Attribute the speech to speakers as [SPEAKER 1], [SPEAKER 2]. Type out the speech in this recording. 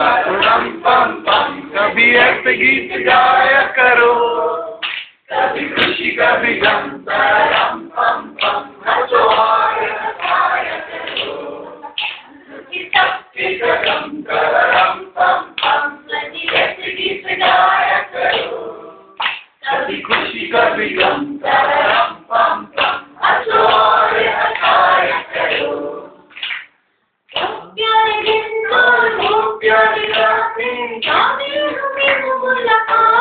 [SPEAKER 1] पम पम पम कभी ऐसे गीत गाया करो, कभी खुशी कभी गम, तरम पम पम नाचो और हंसाया करो, सबके कदम तरम पम पम कभी ऐसे गीत गाया करो, कभी खुशी कभी गम, तरम पम पम नाचो और हंसाया करो।
[SPEAKER 2] प्यारे दिन को प्यारी रातें, जाने हमें मुलाकात